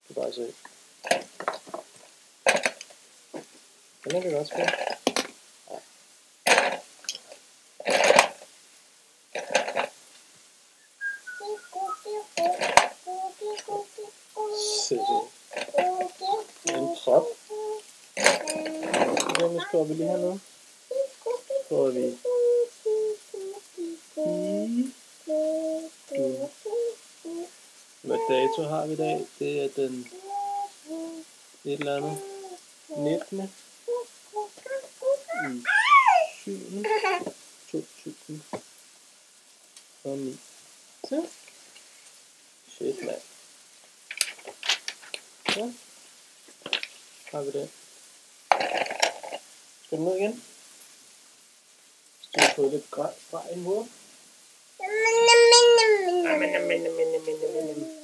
Du bare se. Den kan godt spille. Se det. En prop. Den skal vi lige hernede. Prøver vi. Hvad dato har vi i dag? Det er den et eller andet 19. i 7. 2009. Så. Shit, mand. Så. Har vi det. Skal du ned igen? Skal vi få lidt grønt fra i hovedet?